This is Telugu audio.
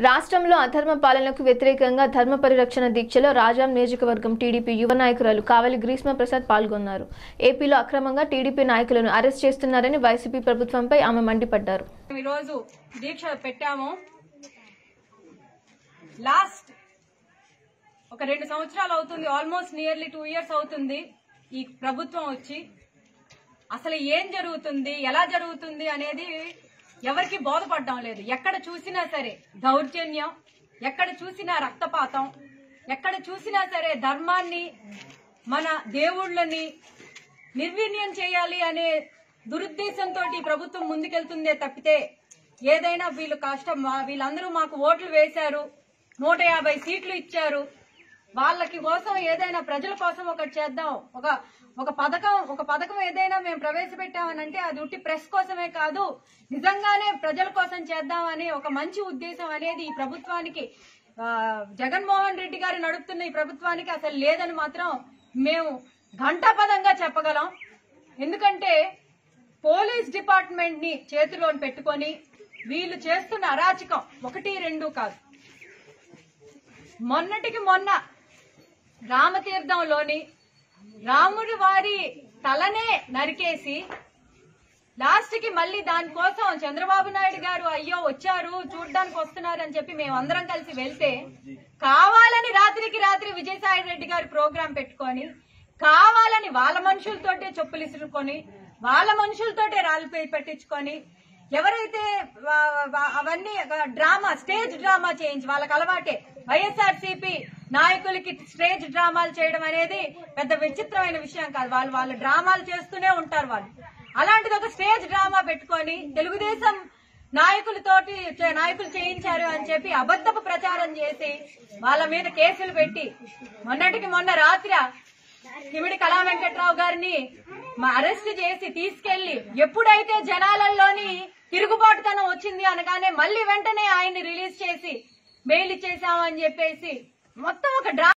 రాష్ట్రంలో అధర్మ పాలనకు వ్యతిరేకంగా ధర్మ పరిరక్షణ దీక్షలో రాజాం నియోజకవర్గం టీడీపీ యువ నాయకురాలు కావలి గ్రీష్మ ప్రసాద్ పాల్గొన్నారు. ఏపీలో అక్రమంగా టీడీపీ నాయకులను అరెస్ట్ చేస్తున్నారని వైసీపీ ప్రభుత్వంపై ఆమె మండిపడ్డారు. ఈ రోజు దీక్ష పెట్టాము. లాస్ట్ ఒక 2 సంవత్సరాలు అవుతుంది, ఆల్మోస్ట్ నియర్లీ 2 ఇయర్స్ అవుతుంది ఈ ప్రభుత్వం వచ్చి. అసలు ఏం జరుగుతుంది, ఎలా జరుగుతుంది అనేది ఎవరికి బోధపడడం లేదు. ఎక్కడ చూసినా సరే దౌర్జన్యం, ఎక్కడ చూసినా రక్తపాతం, ఎక్కడ చూసినా సరే ధర్మాన్ని, మన దేవుళ్ళని నిర్వీర్యం చేయాలి అనే దురుద్దేశంతో ఈ ప్రభుత్వం ముందుకెళ్తుందే తప్పితే ఏదైనా వీళ్ళు కష్టం, వీళ్ళందరూ మాకు ఓట్లు వేశారు, 150 సీట్లు ఇచ్చారు, వాళ్ళకి కోసం ఏదైనా ప్రజల కోసం ఒకటి చేద్దాం, ఒక పథకం ఏదైనా మేము ప్రవేశపెట్టామనంటే అది ఉట్టి ప్రెస్ కోసమే కాదు, నిజంగానే ప్రజల కోసం చేద్దామని ఒక మంచి ఉద్దేశం అనేది ఈ ప్రభుత్వానికి, జగన్మోహన్ రెడ్డి గారు నడుపుతున్న ఈ ప్రభుత్వానికి అసలు లేదని మాత్రం మేము ఘంటాపదంగా చెప్పగలం. ఎందుకంటే పోలీస్ డిపార్ట్మెంట్ ని చేతిలో పెట్టుకొని వీళ్ళు చేస్తున్న అరాచకం 1, 2 కాదు. మొన్నటికి మొన్న రామతీర్థంలోని రాముడి వారి తలనే నరికేసి లాస్ట్ కి మళ్లీ దానికోసం చంద్రబాబు నాయుడు గారు అయ్యో వచ్చారు చూడడానికి వస్తున్నారు అని చెప్పి మేమందరం కలిసి వెళ్తే కావాలని రాత్రికి రాత్రి విజయసాయి రెడ్డి గారి ప్రోగ్రాం పెట్టుకొని కావాలని వాళ్ళ మనుషులతోటే చెప్పులు ఇసురుకొని వాళ్ళ మనుషులతోటే రాళ్ళు పెట్టించుకొని ఎవరైతే అవన్నీ డ్రామా, స్టేజ్ డ్రామా చేయించి వాళ్ళకి అలవాటే. వైఎస్ఆర్సీపీ నాయకులకి స్టేజ్ డ్రామాలు చేయడం అనేది పెద్ద విచిత్రమైన విషయం కాదు. వాళ్ళు డ్రామాలు చేస్తూనే ఉంటారు. వాళ్ళు అలాంటిది ఒక స్టేజ్ డ్రామా పెట్టుకొని తెలుగుదేశం నాయకులు చేయించారు అని చెప్పి అబద్ధపు ప్రచారం చేసి వాళ్ళ మీద కేసులు పెట్టి మొన్నటికి మొన్న రాత్రి కిమిడి కళా వెంకట్రావు గారిని అరెస్ట్ చేసి తీసుకెళ్లి ఎప్పుడైతే జనాలలోని తిరుగుబాటుతనం వచ్చింది అనగానే మళ్లీ వెంటనే ఆయన్ని రిలీజ్ చేసి బెయిల్ ఇచ్చేసామని చెప్పేసి మొత్తం ఒక